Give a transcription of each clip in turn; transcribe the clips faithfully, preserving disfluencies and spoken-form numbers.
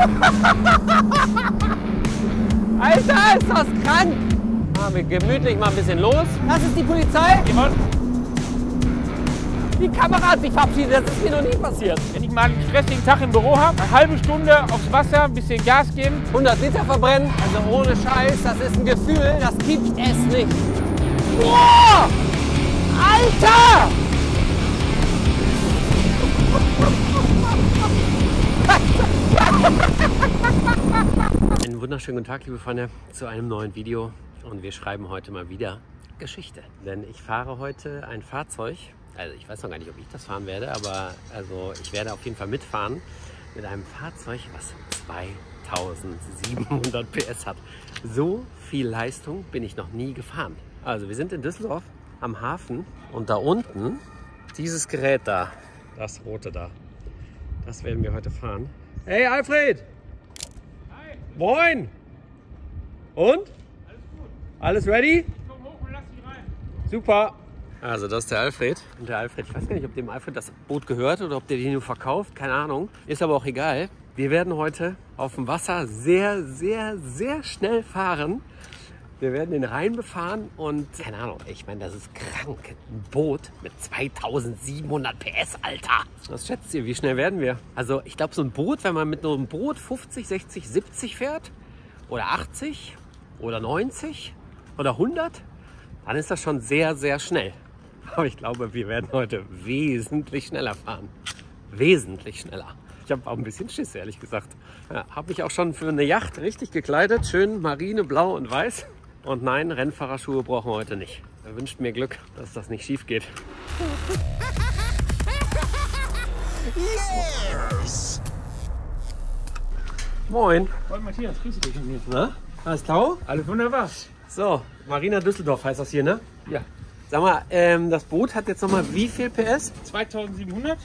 Alter, ist das krank! Machen wir gemütlich mal ein bisschen los. Das ist die Polizei. Die Kamera hat sich verabschiedet, das ist mir noch nie passiert. Wenn ich mal einen stressigen Tag im Büro habe, eine halbe Stunde aufs Wasser, ein bisschen Gas geben. hundert Liter verbrennen, also ohne Scheiß, das ist ein Gefühl, das gibt es nicht. Boah! Alter! Einen wunderschönen guten Tag, liebe Freunde, zu einem neuen Video. Und wir schreiben heute mal wieder Geschichte. Denn ich fahre heute ein Fahrzeug. Also ich weiß noch gar nicht, ob ich das fahren werde, aber also ich werde auf jeden Fall mitfahren mit einem Fahrzeug, was zweitausendsiebenhundert P S hat. So viel Leistung bin ich noch nie gefahren. Also wir sind in Düsseldorf am Hafen und da unten, dieses Gerät da, das rote da, das werden wir heute fahren. Hey Alfred! Hi! Moin! Und? Alles gut. Alles ready? Ich komm hoch und lass dich rein. Super! Also das ist der Alfred. Und der Alfred, ich weiß gar nicht, ob dem Alfred das Boot gehört oder ob der den nur verkauft. Keine Ahnung. Ist aber auch egal. Wir werden heute auf dem Wasser sehr, sehr, sehr schnell fahren. Wir werden den Rhein befahren und keine Ahnung, ich meine, das ist krank. Ein Boot mit zweitausendsiebenhundert P S, Alter. Was schätzt ihr, wie schnell werden wir? Also ich glaube, so ein Boot, wenn man mit so einem Boot fünfzig, sechzig, siebzig fährt oder achtzig oder neunzig oder hundert, dann ist das schon sehr, sehr schnell. Aber ich glaube, wir werden heute wesentlich schneller fahren. Wesentlich schneller. Ich habe auch ein bisschen Schiss, ehrlich gesagt. Ja, habe mich auch schon für eine Yacht richtig gekleidet. Schön marine, blau und weiß. Und nein, Rennfahrerschuhe brauchen wir heute nicht. Er wünscht mir Glück, dass das nicht schief geht. Yes! Moin. Moin Matthias, grüße dich. Na, alles klar? Alles wunderbar. So, Marina Düsseldorf heißt das hier, ne? Ja. Sag mal, ähm, das Boot hat jetzt nochmal wie viel P S? zweitausendsiebenhundert.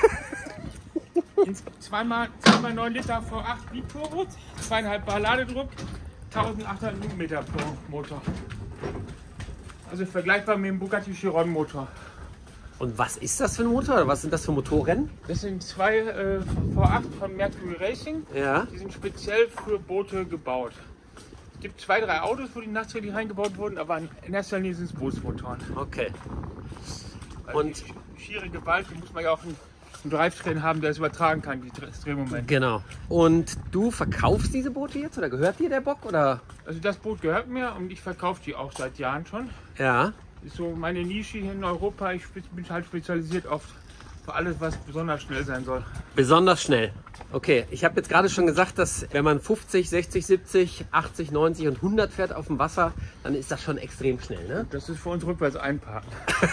Zweimal, zweimal neun Liter V acht Biturbo, zweieinhalb Bar Ladedruck, eintausendachthundert Newtonmeter pro Motor. Also vergleichbar mit dem Bugatti Chiron Motor. Und was ist das für ein Motor? Oder was sind das für Motorrennen? Das sind zwei äh, V acht von Mercury Racing. Ja. Die sind speziell für Boote gebaut. Es gibt zwei, drei Autos, wo die nachträglich reingebaut wurden, aber in erster Linie sind es Bootsmotoren. Okay. Also Und die schiere Gewalt, die muss man ja auch einen, einen Drivetrain haben, der es übertragen kann, die das Drehmoment. genau. Und du verkaufst diese Boote jetzt oder gehört dir der Bock oder? Also das Boot gehört mir und ich verkaufe die auch seit Jahren schon. Ja. Das ist so meine Nische hier in Europa. Ich bin halt spezialisiert auf für alles, was besonders schnell sein soll. Besonders schnell. Okay, ich habe jetzt gerade schon gesagt, dass wenn man fünfzig, sechzig, siebzig, achtzig, neunzig und hundert fährt auf dem Wasser, dann ist das schon extrem schnell, ne? Das ist für uns rückwärts einparken.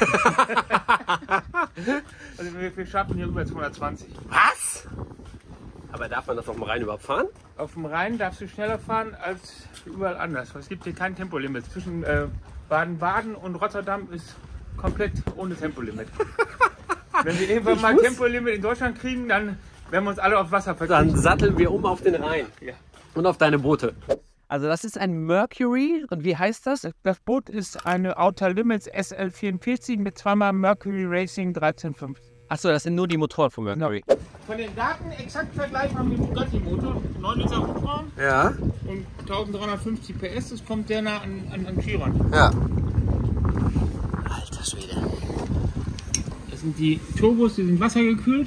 Also wir, wir schaffen hier über zweihundertzwanzig. Was? Aber darf man das auf dem Rhein überhaupt fahren? Auf dem Rhein darfst du schneller fahren als überall anders. Es gibt hier kein Tempolimit. Zwischen äh, Baden-Baden und Rotterdam ist komplett ohne Tempolimit. Wenn wir irgendwann Ich mal muss- Tempolimit in Deutschland kriegen, dann werden wir uns alle aufs Wasser verkriechen. Dann satteln wir um auf den Rhein. Ja. Und auf deine Boote. Also das ist ein Mercury. Und wie heißt das? Das Boot ist eine Outer Limits S L vierundvierzig mit zweimal Mercury Racing dreizehn Komma fünf. Achso, das sind nur die Motoren von Mercury. Von den Daten exakt vergleichbar mit dem Bugatti-Motor. neun Liter Hubraum Ja. und eintausenddreihundertfünfzig P S. Das kommt sehr nah an, an, an Chiron. Ja. Alter Schwede. Das sind die Turbos, die sind wassergekühlt.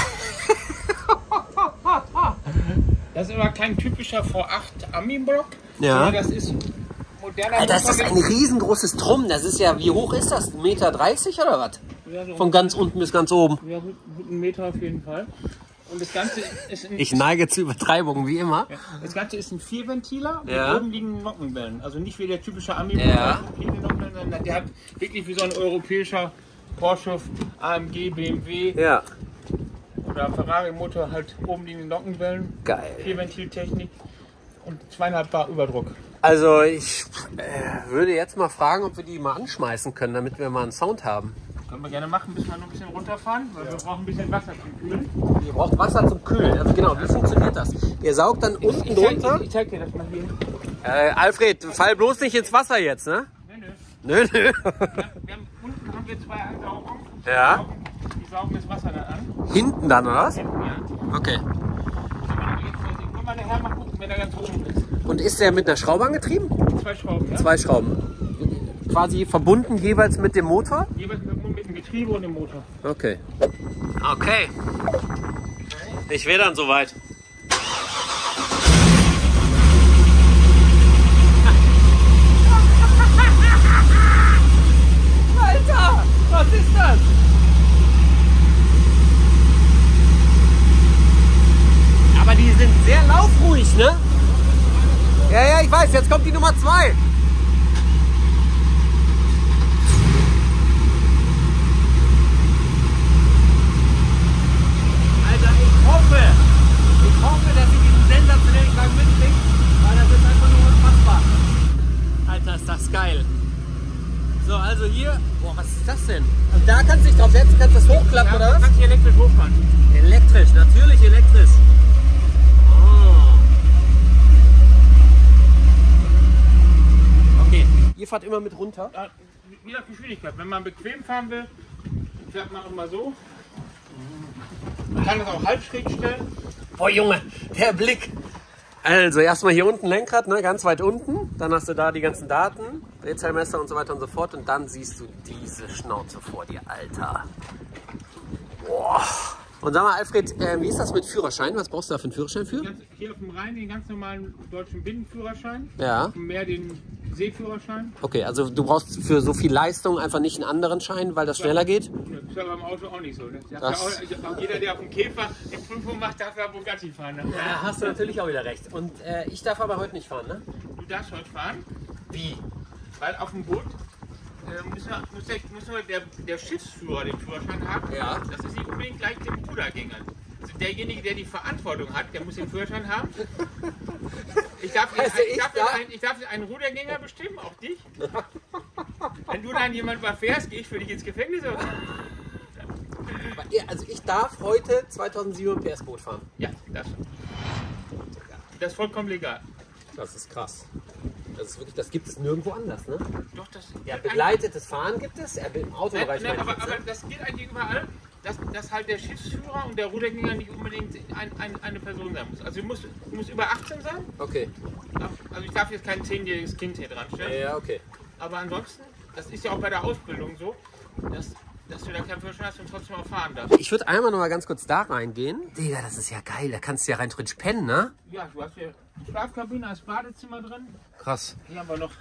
Das ist aber kein typischer V acht Ami-Block. Ja. sondern das ist moderner Alter, ist das Motor ein mit- riesengroßes Drum. Das ist ja, wie hoch ist das? ein Meter dreißig oder was? Ja, so Von ganz unten bis ganz oben. ja, gut, gut einen Meter auf jeden Fall. Und das Ganze ist ein, Ich neige zu Übertreibungen, wie immer. ja, das Ganze ist ein Vierventiler mit Ja. oben liegenden Nockenwellen. Also nicht wie der typische ami Ja. Nockenwellen, sondern der hat wirklich wie so ein europäischer Porsche, A M G, B M W Ja. oder Ferrari-Motor halt oben liegende Nockenwellen. Geil. Vierventiltechnik und zweieinhalb Bar Überdruck. Also ich äh, würde jetzt mal fragen, ob wir die mal anschmeißen können, damit wir mal einen Sound haben. Können wir gerne machen, bis wir noch ein bisschen runterfahren, weil wir brauchen ein bisschen Wasser zum Kühlen. Ihr braucht Wasser zum Kühlen. Also genau, wie funktioniert das? Ihr saugt dann unten Ich zeig, drunter. ich, ich zeig dir das mal hier. Äh, Alfred, fall bloß nicht ins Wasser jetzt, ne? Nö, nö. Nö, nö. Wir haben, unten haben wir zwei Ansaugungen. Ja. Die saugen das Wasser dann an. Hinten dann, oder was? Hinten, ja. Okay. Jetzt, wenn man wenn er ganz oben ist. Und ist der mit einer Schraube angetrieben? Zwei Schrauben, ja? Zwei Schrauben. Quasi verbunden jeweils mit dem Motor? Jeweils mit, mit dem Getriebe und dem Motor. Okay. Okay. Ich wäre dann soweit. Alter, was ist das? Aber die sind sehr laufruhig, ne? Ja, ja, ich weiß, jetzt kommt die Nummer zwei. Alter, ich hoffe, ich hoffe, dass sie diesen sensationellen Klang mitkriegt, weil das ist einfach nur unfassbar. Alter, ist das geil. So, also hier, boah, was ist das denn? Und da kannst du dich drauf setzen, kannst du das hochklappen, Ja, oder was? kannst du elektrisch hochfahren. Elektrisch, natürlich elektrisch. Oh. Okay, ihr fahrt immer mit runter? Ja, wie nach Geschwindigkeit. Wenn man bequem fahren will, fährt man auch mal so. Man kann das auch halb schräg stellen. Boah, Junge, der Blick. Also erstmal hier unten Lenkrad, ne, ganz weit unten. Dann hast du da die ganzen Daten, Drehzahlmesser und so weiter und so fort. Und dann siehst du diese Schnauze vor dir, Alter. Boah. Und sag mal, Alfred, äh, wie ist das mit Führerschein? Was brauchst du da für einen Führerschein für? Ganz, hier auf dem Rhein den ganz normalen deutschen Binnenführerschein. Ja. Auf dem Meer den Seeführerschein. Okay, also du brauchst für so viel Leistung einfach nicht einen anderen Schein, weil das schneller geht? Das ist ja beim Auto auch nicht so. Ne? Das Das ja auch, auch jeder, der auf dem Käfer die Prüfung macht, darf ja Bugatti fahren. Ne? Ja, hast du natürlich auch wieder recht. Und äh, ich darf aber heute nicht fahren, ne? Du darfst heute fahren, Wie? weil auf dem Boot äh, muss, ja, muss, der, muss nur der, der Schiffsführer den Führerschein haben. Ja. Das ist nicht unbedingt gleich dem Rudergängern. Also derjenige, der die Verantwortung hat, der muss den Führerschein haben. Ich darf, Also ich, ich darf, darf- einen, ich darf einen Rudergänger bestimmen, auch dich. Wenn du dann jemand überfährst, gehe ich für dich ins Gefängnis. Oder? Aber, ja, also ich darf heute zweitausendsieben P S Boot fahren. Ja, das. Das ist vollkommen legal. Das ist krass. Das ist wirklich, das gibt es nirgendwo anders, ne? Doch, das. Ja, begleitetes Fahren gibt es, ja, im Autobereich Nein, nein, meine ich aber, jetzt, aber ne? das geht eigentlich überall, dass, dass halt der Schiffsführer und der Rudergänger nicht unbedingt ein, ein, eine Person sein muss. Also du musst, du musst über achtzehn sein. Okay. Also ich darf jetzt kein zehnjähriges Kind hier dran stellen. Ja, okay. Aber ansonsten, das ist ja auch bei der Ausbildung so, dass, dass du da keinen Führerschein hast und trotzdem auch fahren darfst. Ich würde einmal noch mal ganz kurz da reingehen. Digga, das ist ja geil. Da kannst du ja rein theoretisch pennen, ne? Ja, du hast hier eine Schlafkabine als Badezimmer drin. Krass. Hier haben wir noch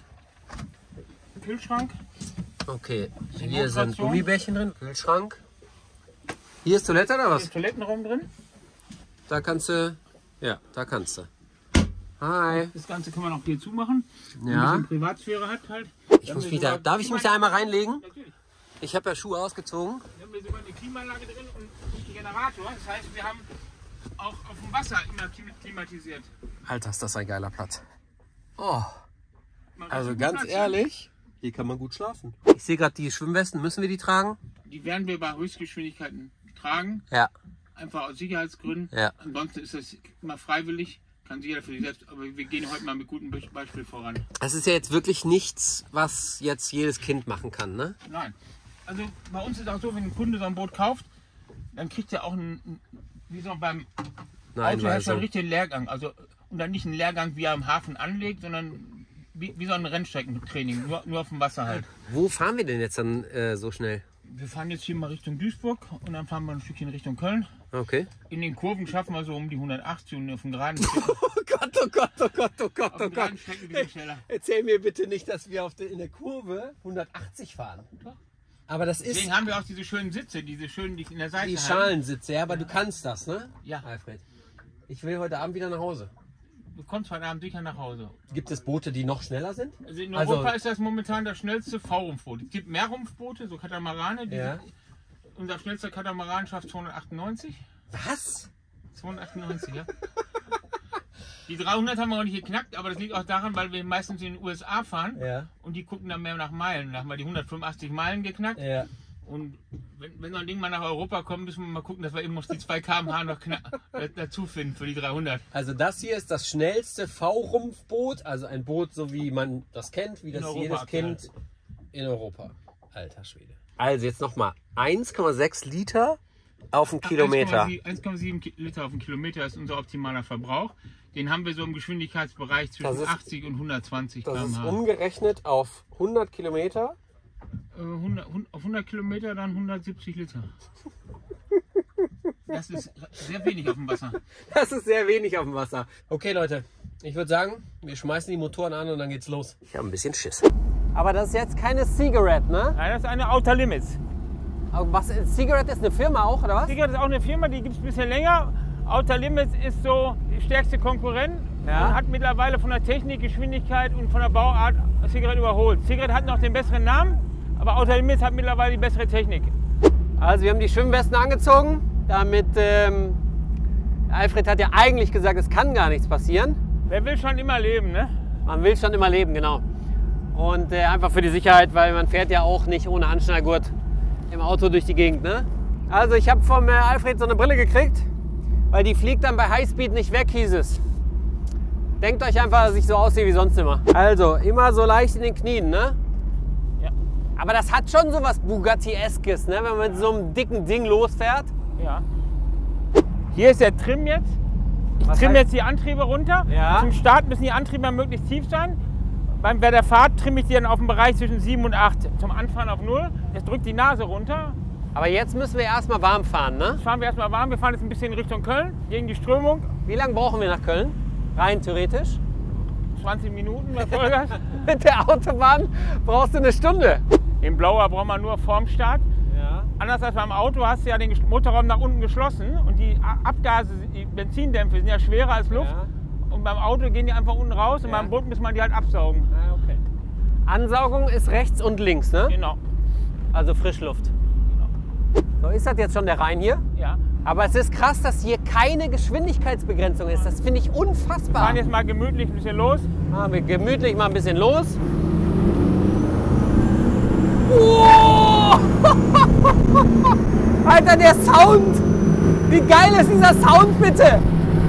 einen Kühlschrank. Okay. Die Hier sind Notration. Gummibärchen drin, Kühlschrank. Hier ist Toilette oder Hier was? ist Toilettenraum drin. Da kannst du. Ja, da kannst du. Hi. Das Ganze kann man auch hier zumachen. Wenn Ja. man ein bisschen Privatsphäre hat halt. Ich muss mich da, darf ich mich da einmal reinlegen? Natürlich. Ich habe ja Schuhe ausgezogen. Wir haben hier sogar eine Klimaanlage drin und einen Generator. Das heißt, wir haben auch auf dem Wasser immer klimatisiert. Alter, ist das ein geiler Platz. Oh. Man Also kann ganz Platz, ne? ehrlich, hier kann man gut schlafen. Ich sehe gerade die Schwimmwesten. Müssen wir die tragen? Die werden wir bei Höchstgeschwindigkeiten tragen. Ja. Einfach aus Sicherheitsgründen. Ja. Ansonsten ist das immer freiwillig. Kann jeder für sich selbst. Aber wir gehen heute mal mit gutem Be- Beispiel voran. Das ist ja jetzt wirklich nichts, was jetzt jedes Kind machen kann, ne? Nein. Also bei uns ist auch so, wenn ein Kunde so ein Boot kauft, dann kriegt er auch einen, wie so beim Nein, Autohersteller also, einen richtigen Lehrgang. Also, und dann nicht einen Lehrgang, wie er am Hafen anlegt, sondern wie, wie so ein Rennstreckentraining, nur, nur auf dem Wasser halt. wo fahren wir denn jetzt dann äh, so schnell? Wir fahren jetzt hier mal Richtung Duisburg und dann fahren wir ein Stückchen Richtung Köln. Okay. In den Kurven schaffen wir so um die hundertachtzig und auf dem geraden Strecken, Oh Gott, oh Gott, oh Gott, oh Gott, auf den geraden Strecken ein bisschen schneller. Erzähl mir bitte nicht, dass wir auf der, in der Kurve hundertachtzig fahren. Aber das ist Deswegen haben wir auch diese schönen Sitze, diese schönen, die in der Seite die haben. Schalensitze, ja, aber du kannst das, ne? Ja. Alfred. Ich will heute Abend wieder nach Hause. Du kommst heute Abend sicher nach Hause. Gibt es Boote, die noch schneller sind? Also in Also- Europa ist das momentan das schnellste V-Rumpfboot. Es gibt mehr Rumpfboote, so Katamarane. Die Ja. sind, unser schnellster Katamaran schafft zweihundertachtundneunzig. Was? zweihundertachtundneunzig, ja. Die dreihundert haben wir noch nicht geknackt, aber das liegt auch daran, weil wir meistens in den U S A fahren Ja. und die gucken dann mehr nach Meilen. Da haben wir die hundertfünfundachtzig Meilen geknackt. Ja. Und wenn, wenn so ein Ding mal nach Europa kommt, müssen wir mal gucken, dass wir eben noch die zwei Kilometer pro Stunde noch knack, äh, dazu finden für die dreihundert. Also das hier ist das schnellste V-Rumpfboot, also ein Boot, so wie man das kennt, wie das Europa jedes aktuell. Kind in Europa. Alter Schwede. Also jetzt nochmal eins Komma sechs Liter auf einen Kilometer. eins Komma sieben Liter auf den Kilometer ist unser optimaler Verbrauch. Den haben wir so im Geschwindigkeitsbereich zwischen ist, achtzig und hundertzwanzig Das Kilometer pro ist Stunde. umgerechnet auf hundert Kilometer. Äh, hundert, auf hundert Kilometer dann hundertsiebzig Liter. Das ist sehr wenig auf dem Wasser. Das ist sehr wenig auf dem Wasser. Okay, Leute, ich würde sagen, wir schmeißen die Motoren an und dann geht's los. Ich habe ein bisschen Schiss. Aber das ist jetzt keine Cigarette, ne? Nein, das ist eine Outer Limits. Aber was, Cigarette ist eine Firma auch, oder was? Cigarette ist auch eine Firma, die gibt es ein bisschen länger. Outer Limits ist so die stärkste Konkurrent Ja. und hat mittlerweile von der Technik, Geschwindigkeit und von der Bauart Cigarette überholt. Cigarette hat noch den besseren Namen, aber Outer Limits hat mittlerweile die bessere Technik. Also wir haben die Schwimmwesten angezogen, damit ähm, Alfred hat ja eigentlich gesagt, es kann gar nichts passieren. Wer will schon immer leben, ne? Man will schon immer leben, genau. Und äh, einfach für die Sicherheit, weil man fährt ja auch nicht ohne Anschnallgurt im Auto durch die Gegend, ne? Also ich habe vom äh, Alfred so eine Brille gekriegt, weil die fliegt dann bei Highspeed nicht weg, hieß es. Denkt euch einfach, dass ich so aussehe wie sonst immer. Also immer so leicht in den Knien, ne? Ja. Aber das hat schon so was Bugatti-eskes, ne? Wenn man mit so einem dicken Ding losfährt. Ja. Hier ist der Trim jetzt. Ich Was trimme heißt- jetzt die Antriebe runter. Ja. Zum Start müssen die Antriebe möglichst tief sein. Beim bei der Fahrt trimme ich die dann auf den Bereich zwischen sieben und acht. Zum Anfahren auf null. Jetzt drückt die Nase runter. Aber jetzt müssen wir erstmal warm fahren, ne? Jetzt fahren wir erstmal warm. Wir fahren jetzt ein bisschen Richtung Köln, gegen die Strömung. Wie lange brauchen wir nach Köln? Rein theoretisch. zwanzig Minuten bei Vollgas. Mit der Autobahn brauchst du eine Stunde. Den Blauer braucht man nur vorm Start. Ja. Anders als beim Auto hast du ja den Motorraum nach unten geschlossen und die A- Abgase, die Benzindämpfe sind ja schwerer als Luft. Ja. Und beim Auto gehen die einfach unten raus und Ja. beim Boot muss man die halt absaugen. Ah, okay. Ansaugung ist rechts und links, ne? Genau. Also Frischluft. So, ist das jetzt schon der Rhein hier? Ja. Aber es ist krass, dass hier keine Geschwindigkeitsbegrenzung ist. Das finde ich Wir unfassbar. fahren jetzt mal gemütlich ein bisschen los. Machen wir gemütlich mal ein bisschen los. Oh! Alter, der Sound! Wie geil ist dieser Sound bitte?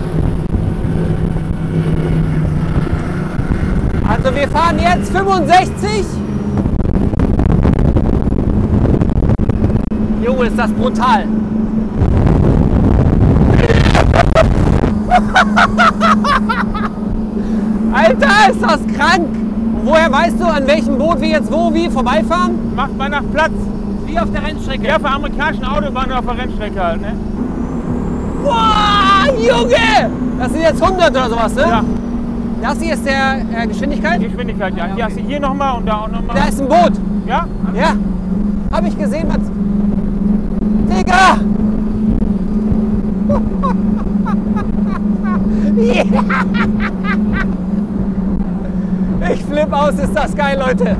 Also wir fahren jetzt fünfundsechzig. Junge, ist das brutal. Alter, ist das krank. Und woher weißt du, an welchem Boot wir jetzt wo wie vorbeifahren? Macht mal nach Platz. Wie auf der Rennstrecke. Ja, auf der amerikanischen Autobahn oder auf der Rennstrecke halt, ne? Boah, Junge! Das sind jetzt hundert oder sowas, ne? Ja, Das hier ist der äh, Geschwindigkeit. die Geschwindigkeit, ja. Ah, ja, Hier okay. hast du hier nochmal und da auch nochmal. Da ist ein Boot. Ja? Ja, hab ich gesehen, was. Digga! Ich flipp aus, ist das geil, Leute.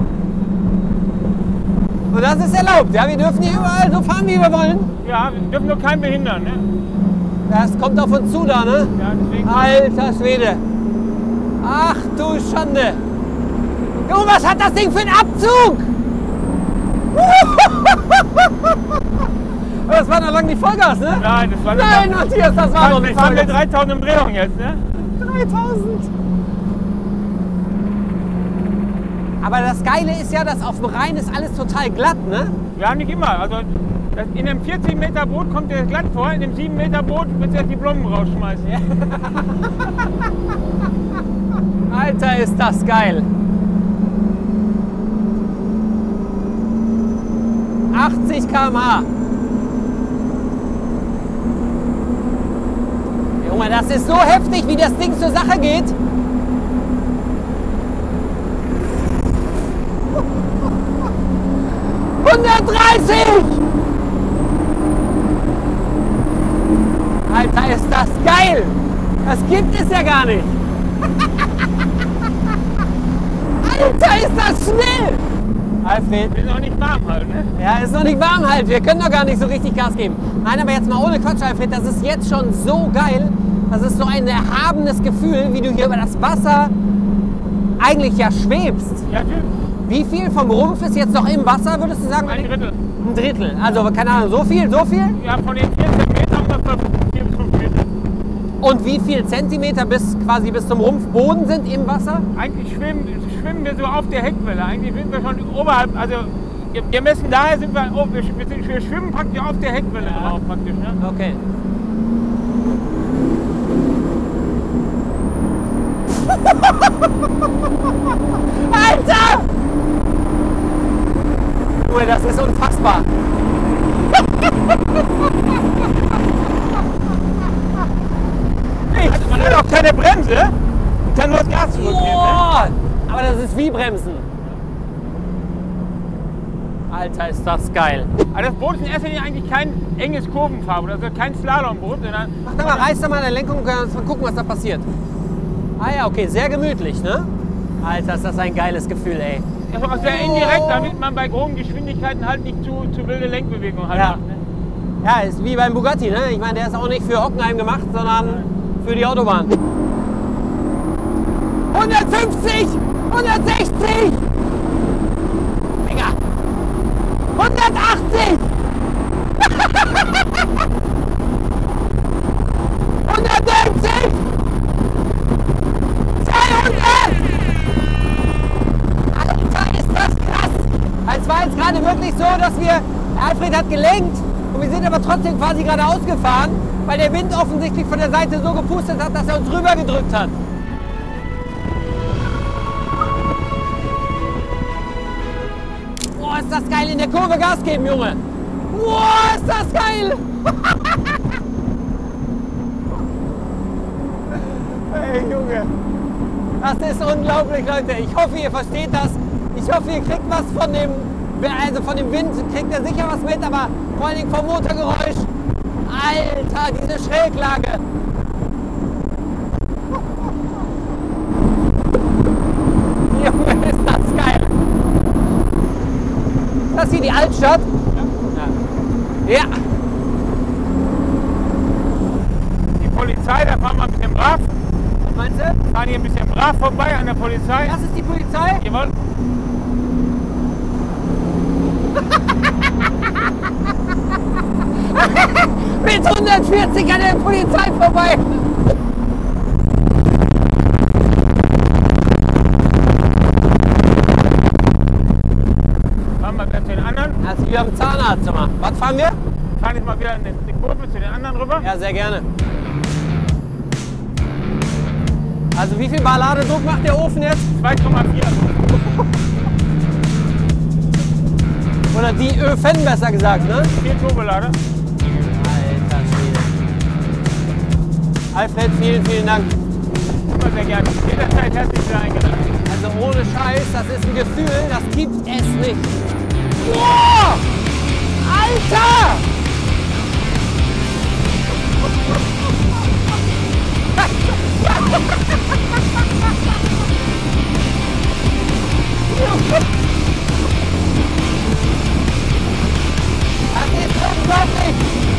Und das ist erlaubt, ja? Wir dürfen hier überall so fahren, wie wir wollen. Ja, wir dürfen nur keinen behindern, ne? Das kommt auf uns zu da, ne? Ja, deswegen. Alter Schwede. Ach du Schande. Junge, was hat das Ding für einen Abzug? Aber das war noch lange nicht Vollgas, ne? Nein, das war Nein, Matthias, das war noch Wir nicht fahren mit Vollgas. dreitausend Umdrehungen jetzt, ne? dreitausend. Aber das Geile ist ja, dass auf dem Rhein ist alles total glatt, ne? Ja, nicht immer. Also das, in einem vierzig Meter Boot kommt der glatt vor, in dem sieben Meter Boot wird er die Blumen rausschmeißen. Alter, ist das geil. achtzig Kilometer pro Stunde. Junge, das ist so heftig, wie das Ding zur Sache geht. hundertdreißig! Alter, ist das geil! Das gibt es ja gar nicht! Alter, ist das schnell! Alfred, Wir sind auch nicht warm halt, ne? ja, ist noch nicht warm halt. Wir können doch gar nicht so richtig Gas geben. Nein, aber jetzt mal ohne Quatsch, Alfred, das ist jetzt schon so geil. Das ist so ein erhabenes Gefühl, wie du hier über das Wasser eigentlich ja schwebst. Ja, tschüss. Wie viel vom Rumpf ist jetzt noch im Wasser, würdest du sagen? Ein Drittel. Ein Drittel. Also, keine Ahnung, so viel, so viel? Ja, von den vierzehn Metern ungefähr vier bis fünf Meter. Und wie viel Zentimeter bis quasi bis zum Rumpfboden sind im Wasser? Eigentlich schwimmen, schwimmen wir so auf der Heckwelle. Eigentlich sind wir schon oberhalb, also wir, wir messen daher sind wir, oh, wir, wir, sind, wir schwimmen praktisch auf der Heckwelle drauf praktisch. Ne? Okay. Alter! Junge, das ist unfassbar. Hey, man hat auch keine Bremse und kann nur das Gas zurücknehmen. Boah, aber das ist wie Bremsen. Alter, ist das geil. Aber das Boot ist in erster Linie eigentlich kein enges Kurvenfahrboot, also kein Slalomboot, sondern... Mach da mal, reiß da mal an der Lenkung und kannst mal gucken, was da passiert. Ah ja, okay, sehr gemütlich, ne? Alter, ist das ein geiles Gefühl, ey. Das ist auch sehr indirekt, damit man bei groben Geschwindigkeiten halt nicht zu, zu wilde Lenkbewegungen halt Ja. macht. Ne? Ja, ist wie beim Bugatti, ne? Ich meine, der ist auch nicht für Hockenheim gemacht, sondern für die Autobahn. hundertfünfzig! hundertsechzig! Digga! hundertachtzig! hundertneunzig! zweihundert! Alter, ist das krass! Es war jetzt gerade wirklich so, dass wir, Alfred hat gelenkt und wir sind aber trotzdem quasi geradeaus gefahren, weil der Wind offensichtlich von der Seite so gepustet hat, dass er uns rüber gedrückt hat. Boah, ist das geil, in der Kurve Gas geben, Junge! Boah, ist das geil! Hey, Junge! Das ist unglaublich, Leute. Ich hoffe, ihr versteht das. Ich hoffe, ihr kriegt was von dem, also von dem Wind, kriegt ihr sicher was mit, aber vor allen Dingen vom Motorgeräusch. Alter, diese Schräglage. Junge, ist das geil. Ist das hier die Altstadt? Ja. Ja. Die Polizei, da fahren wir ein bisschen brav. Was meinst du? Fahren hier ein bisschen brav vorbei an der Polizei. Das ist die Polizei? Jawohl. Mit hundertvierzig an der Polizei vorbei. Fahren wir wieder zu den anderen. Also wir haben Zahnarzt immer. Was fahren wir? Fahren jetzt mal wieder eine, eine Kurve zu den anderen rüber. Ja, sehr gerne. Also wie viel Bar Ladedruck macht der Ofen jetzt? zwei Komma vier. Oder die Öfen besser gesagt, ne? vier Turbolader. Alter Schwede. Alfred, vielen, vielen Dank. Immer sehr gerne. Jederzeit herzlich wieder eingeladen. Also ohne Scheiß, das ist ein Gefühl, das gibt es nicht. Wow! Alter! Das ist unglaublich!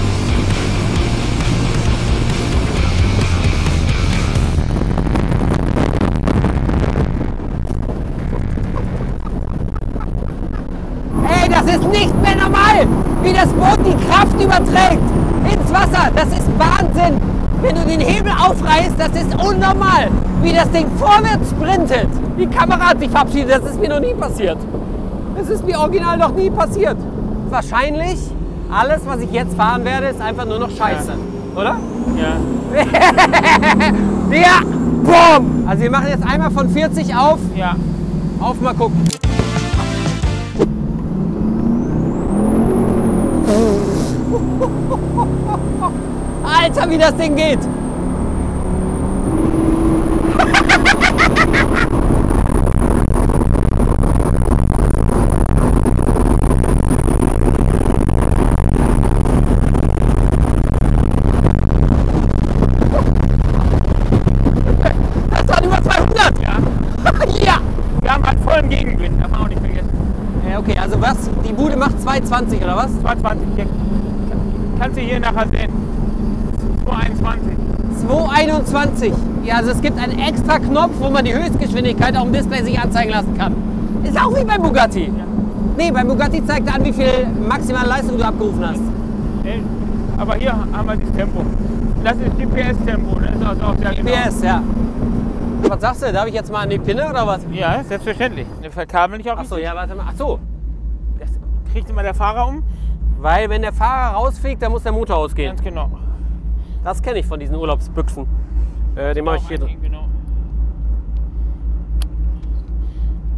Ey, das ist nicht mehr normal, wie das Boot die Kraft überträgt ins Wasser. Das ist Wahnsinn. Wenn du den Hebel aufreißt, das ist unnormal, wie das Ding vorwärts sprintet. Die Kamera hat sich verabschiedet, das ist mir noch nie passiert. Das ist mir original noch nie passiert. Wahrscheinlich, alles, was ich jetzt fahren werde, ist einfach nur noch Scheiße. Ja. Oder? Ja. Ja, boom! Also wir machen jetzt einmal von vierzig auf. Ja. Auf, mal gucken. Alter, wie das Ding geht! Das waren über zweihundert! Ja. Ja! Wir haben halt vollen Gegenwind, darf man auch nicht vergessen. Ja, okay, also was? Die Bude macht zwei zwanzig oder was? zweihundertzwanzig. Hier. Kannst du hier nachher sehen. zweihunderteinundzwanzig. zweihunderteinundzwanzig. Ja, also es gibt einen extra Knopf, wo man die Höchstgeschwindigkeit auf dem Display sich anzeigen lassen kann. Ist auch wie beim Bugatti. Ja. Nee, beim Bugatti zeigt er an, wie viel maximale Leistung du abgerufen hast. Nee, aber hier haben wir das Tempo. Das ist G P S-Tempo, ne? Das ist auch sehr G genau. P S, ja. Was sagst du? Darf ich jetzt mal an die Pinne oder was? Ja, selbstverständlich. Wir verkabeln nicht auch Achso, richtig. ja, warte mal. Ach so. Das kriegt immer der Fahrer um. Weil wenn der Fahrer rausfliegt, dann muss der Motor ausgehen. Ganz genau. Das kenne ich von diesen Urlaubsbüchsen. Äh, den mache ich hier drin. Genau.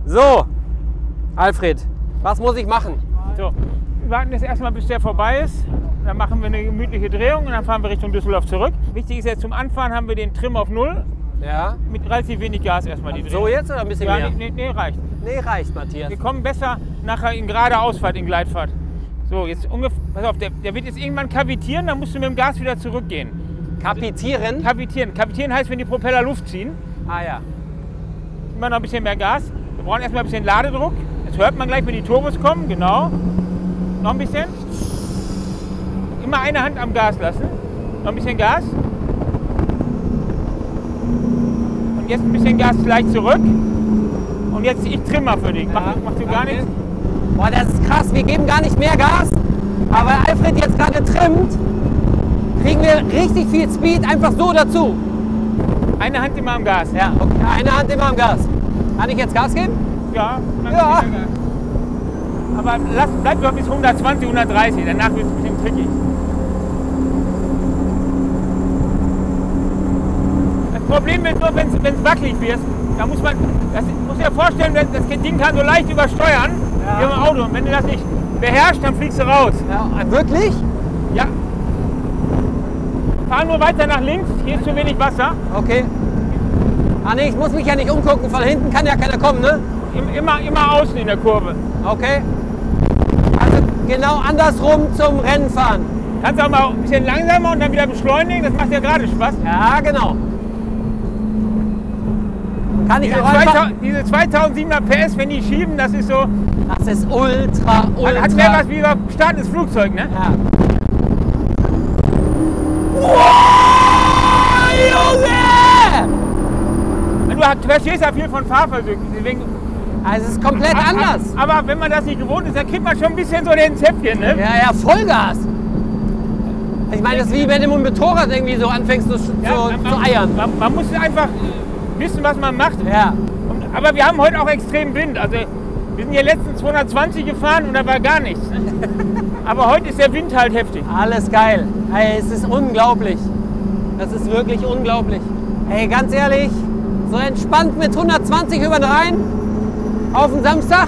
So, Alfred, was muss ich machen? So, wir warten jetzt erstmal, bis der vorbei ist. Dann machen wir eine gemütliche Drehung und dann fahren wir Richtung Düsseldorf zurück. Wichtig ist jetzt zum Anfahren haben wir den Trim auf null. Ja. Mit relativ wenig Gas erstmal die Drehung. So jetzt oder ein bisschen ja, mehr? Nee, nee, reicht. Nee, reicht, Matthias. Wir kommen besser nachher in gerade Ausfahrt, in Gleitfahrt. So, jetzt ungefähr, pass auf, der, der wird jetzt irgendwann kavitieren, dann musst du mit dem Gas wieder zurückgehen. Kapitieren? Kavitieren. Kavitieren heißt, wenn die Propeller Luft ziehen. Ah ja. Immer noch ein bisschen mehr Gas. Wir brauchen erstmal ein bisschen Ladedruck. Das hört man gleich, wenn die Turbos kommen. Genau. Noch ein bisschen. Immer eine Hand am Gas lassen. Noch ein bisschen Gas. Und jetzt ein bisschen Gas gleich zurück. Und jetzt ich trimm mal für dich. Mach, ja, mach du gar nichts. Boah, das ist krass. Wir geben gar nicht mehr Gas. Aber weil Alfred jetzt gerade trimmt, kriegen wir richtig viel Speed einfach so dazu. Eine Hand immer am Gas. Ja, okay. Eine Hand immer am Gas. Kann ich jetzt Gas geben? Ja. Dann Ja. Gas. Aber lass, bleib doch bis hundertzwanzig, hundertdreißig. Danach wird es ein bisschen tricky. Das Problem wird nur, wenn es wackelig wird. Da muss man, das muss dir vorstellen, das Ding kann so leicht übersteuern, ja, wie im Auto. Und wenn du das nicht beherrschst, dann fliegst du raus. Ja, wirklich? Ja. Fahr nur weiter nach links, hier ist zu wenig Wasser. Okay. Ah nee, ich muss mich ja nicht umgucken, von hinten kann ja keiner kommen, ne? Immer, immer außen in der Kurve. Okay. Also genau andersrum zum Rennen fahren. Kannst auch mal ein bisschen langsamer und dann wieder beschleunigen, das macht ja gerade Spaß. Ja, genau. Kann ich Diese, auch einfach... zweitausend, diese zweitausendsiebenhundert P S, wenn die schieben, das ist so... Das ist ultra, ultra... Hat mehr was wie ein startendes Flugzeug, ne? Ja. Wow, Junge! Du verstehst ja viel von Fahrversögen, deswegen... Also es ist komplett aber, anders. Aber wenn man das nicht gewohnt ist, dann kriegt man schon ein bisschen so den Zäpfchen, ne? Ja, ja, Vollgas. Ich meine, das ist wie wenn du mit dem Motorrad irgendwie so anfängst zu, Ja, zu, man, zu eiern. Man, man muss einfach wissen, was man macht. Ja. Und, aber wir haben heute auch extrem Wind. Also wir sind hier letztens zweihundertzwanzig gefahren und da war gar nichts. Ne? Aber heute ist der Wind halt heftig. Alles geil. Ey, es ist unglaublich. Das ist wirklich unglaublich. Ey, ganz ehrlich, so entspannt mit hundertzwanzig über den Rhein auf den Samstag.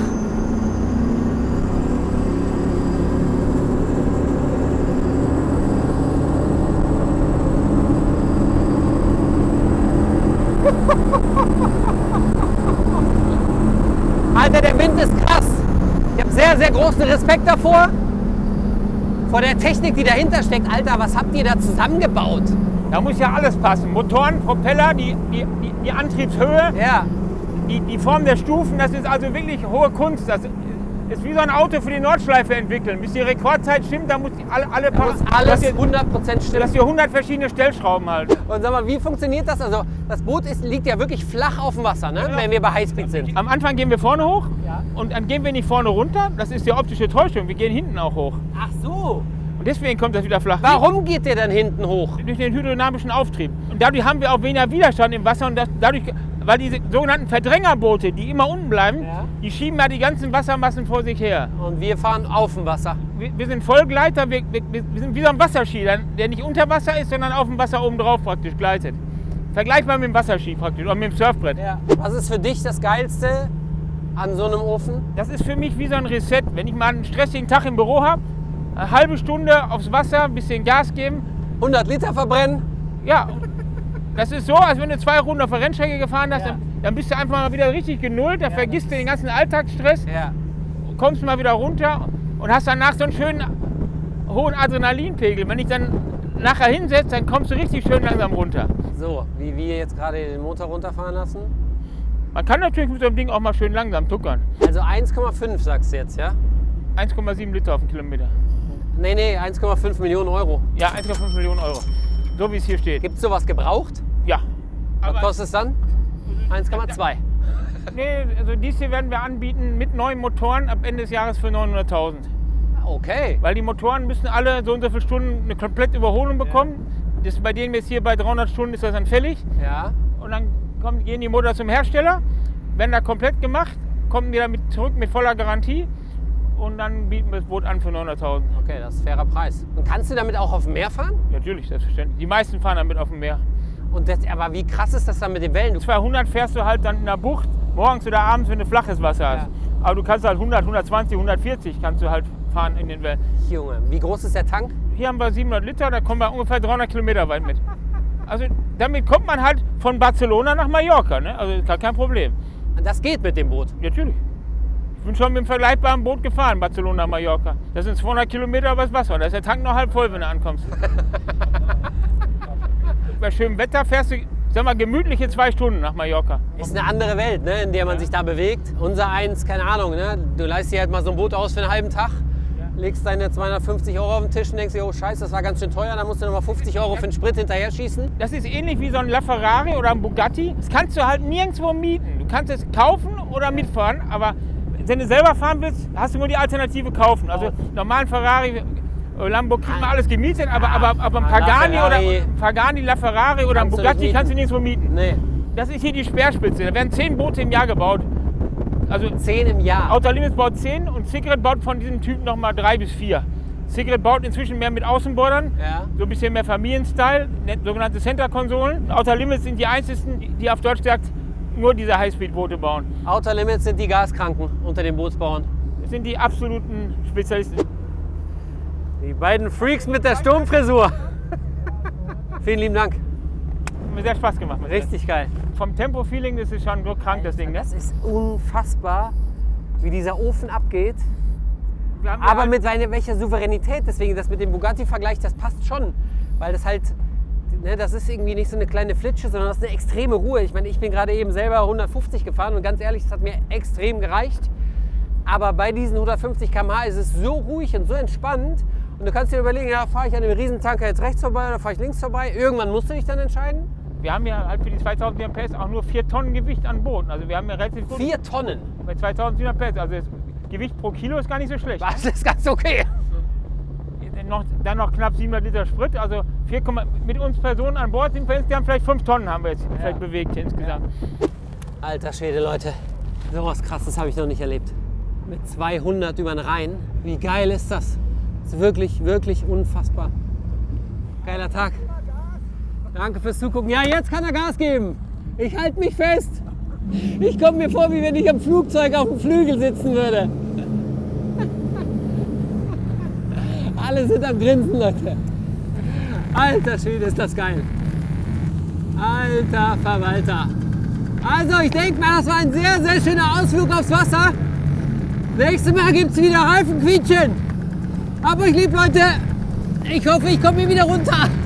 Alter, der Wind ist krass. Ich habe sehr, sehr großen Respekt davor. Vor der Technik, die dahinter steckt. Alter, was habt ihr da zusammengebaut? Da muss ja alles passen. Motoren, Propeller, die, die, die, die Antriebshöhe, Ja. die, die Form der Stufen, das ist also wirklich hohe Kunst. Das ist wie so ein Auto für die Nordschleife entwickeln. Bis die Rekordzeit stimmt, da muss die alle, alle Da muss alles hundert Prozent stimmen. dass wir hundert verschiedene Stellschrauben halten. Und sag mal, wie funktioniert das? Also das Boot ist, liegt ja wirklich flach auf dem Wasser, ne? Ja. Wenn wir bei Highspeed sind. Am Anfang gehen wir vorne hoch, Ja. und dann gehen wir nicht vorne runter. Das ist die optische Täuschung. Wir gehen hinten auch hoch. Ach so. Und deswegen kommt das wieder flach. Warum geht der dann hinten hoch? Durch den hydrodynamischen Auftrieb. Und dadurch haben wir auch weniger Widerstand im Wasser. Und das, dadurch, weil diese sogenannten Verdrängerboote, die immer unten bleiben, Ja. die schieben ja die ganzen Wassermassen vor sich her. Und wir fahren auf dem Wasser. Wir, wir sind Vollgleiter, wir, wir, wir sind wie so ein Wasserski, der der nicht unter Wasser ist, sondern auf dem Wasser oben drauf praktisch gleitet. Vergleichbar mit dem Wasserski praktisch, oder mit dem Surfbrett. Ja. Was ist für dich das Geilste an so einem Ofen? Das ist für mich wie so ein Reset. Wenn ich mal einen stressigen Tag im Büro habe, eine halbe Stunde aufs Wasser, ein bisschen Gas geben. hundert Liter verbrennen? Ja, das ist so, als wenn du zwei Runden auf der Rennstrecke gefahren hast, Ja. dann, dann bist du einfach mal wieder richtig genullt, da Ja, vergisst das du den ganzen Alltagsstress, Ja. kommst mal wieder runter und hast danach so einen schönen hohen Adrenalinpegel. Wenn ich dann nachher hinsetze, dann kommst du richtig schön langsam runter. So, wie wir jetzt gerade den Motor runterfahren lassen. Man kann natürlich mit so einem Ding auch mal schön langsam tuckern. Also eins Komma fünf sagst du jetzt, ja? eins Komma sieben Liter auf den Kilometer. Nee, nee, eins Komma fünf Millionen Euro. Ja, eins Komma fünf Millionen Euro. So wie es hier steht. Gibt es sowas gebraucht? Ja. Was Aber kostet es dann? eins Komma zwei. nee, also dies hier werden wir anbieten mit neuen Motoren ab Ende des Jahres für neunhunderttausend. Okay. Weil die Motoren müssen alle so und so viele Stunden eine komplette Überholung bekommen. Das ist bei denen jetzt hier bei dreihundert Stunden ist das dann fällig. Ja. Und dann kommen, gehen die Motor zum Hersteller, werden da komplett gemacht, kommen die damit zurück mit voller Garantie und dann bieten wir das Boot an für neunhunderttausend. Okay, das ist ein fairer Preis. Und kannst du damit auch auf dem Meer fahren? Natürlich, selbstverständlich. Die meisten fahren damit auf dem Meer. Und das, aber wie krass ist das dann mit den Wellen? Du, zweihundert fährst du halt dann in der Bucht Morgens oder abends, wenn du flaches Wasser hast. Ja. Aber du kannst halt hundert, hundertzwanzig, hundertvierzig kannst du halt fahren in den Wellen. Junge, wie groß ist der Tank? Hier haben wir siebenhundert Liter, da kommen wir ungefähr dreihundert Kilometer weit mit. Also damit kommt man halt von Barcelona nach Mallorca, ne? Also ist gar kein Problem. Das geht mit dem Boot. Natürlich. Ich bin schon mit einem vergleichbaren Boot gefahren, Barcelona, Mallorca. Das sind zweihundert Kilometer übers Wasser. Da ist der Tank noch halb voll, wenn du ankommst. Bei schönem Wetter fährst du, sag mal, gemütliche zwei Stunden nach Mallorca. Ist eine andere Welt, ne, in der man Ja. sich da bewegt. Unser eins, keine Ahnung, ne? Du leihst dir halt mal so ein Boot aus für einen halben Tag, Ja. legst deine zweihundertfünfzig Euro auf den Tisch und denkst dir, oh Scheiße, das war ganz schön teuer, dann musst du nochmal fünfzig Euro für den Sprit hinterher schießen. Das ist ähnlich wie so ein LaFerrari oder ein Bugatti. Das kannst du halt nirgendwo mieten. Du kannst es kaufen oder mitfahren, aber wenn du selber fahren willst, hast du nur die Alternative kaufen. Also normalen Ferrari, Lambo kriegt man alles gemietet, aber, aber, aber ein Pagani oder ein Pagani, LaFerrari oder ein Kannst du Bugatti nicht kannst du nirgendwo mieten. Nee, Das ist hier die Speerspitze. Da werden zehn Boote im Jahr gebaut. Also zehn im Jahr. Outer Limits baut zehn und Secret baut von diesem Typ nochmal drei bis vier. Secret baut inzwischen mehr mit Außenbordern, Ja. so ein bisschen mehr Familienstyle, sogenannte Center-Konsolen. Outer Limits sind die einzigen, die auf Deutsch gesagt nur diese Highspeed-Boote bauen. Outer Limits sind die Gaskranken unter den Bootsbauern. Das sind die absoluten Spezialisten. Die beiden Freaks mit der Sturmfrisur. Vielen lieben Dank. Hat mir sehr Spaß gemacht. Mit dir. Richtig geil. Vom Tempo-Feeling, das ist schon so krank, das Ding. Ne? Das ist unfassbar, wie dieser Ofen abgeht. Wir haben ja Aber halt- mit seiner, welcher Souveränität, deswegen das mit dem Bugatti-Vergleich, das passt schon. Weil das halt, ne, das ist irgendwie nicht so eine kleine Flitsche, sondern das ist eine extreme Ruhe. Ich meine, ich bin gerade eben selber hundertfünfzig gefahren und ganz ehrlich, das hat mir extrem gereicht. Aber bei diesen hundertfünfzig Kilometer pro Stunde ist es so ruhig und so entspannt. Und du kannst dir überlegen, ja, fahre ich an dem Riesentanker jetzt rechts vorbei oder fahre ich links vorbei? Irgendwann musst du dich dann entscheiden. Wir haben ja halt für die zweitausendsiebenhundert P S auch nur vier Tonnen Gewicht an Bord. Also wir haben ja relativ gut Vier Tonnen. bei zweitausendsiebenhundert P S. Also das Gewicht pro Kilo ist gar nicht so schlecht. Das ist ganz okay. Noch, dann noch knapp siebenhundert Liter Sprit. Also vier, mit uns Personen an Bord sind wir insgesamt vielleicht fünf Tonnen haben wir jetzt vielleicht bewegt hier insgesamt. Alter Schwede, Leute. So was Krasses habe ich noch nicht erlebt. Mit zweihundert über den Rhein. Wie geil ist das? Das ist wirklich, wirklich unfassbar. Geiler Tag. Danke fürs Zugucken. Ja, jetzt kann er Gas geben. Ich halte mich fest. Ich komme mir vor, wie wenn ich am Flugzeug auf dem Flügel sitzen würde. Alle sind am Grinsen, Leute. Alter Schwede, ist das geil. Alter Verwalter. Also, ich denke mal, das war ein sehr, sehr schöner Ausflug aufs Wasser. Nächstes Mal gibt es wieder Reifenquietschen. Hab euch lieb, Leute. Ich hoffe, ich komme hier wieder runter.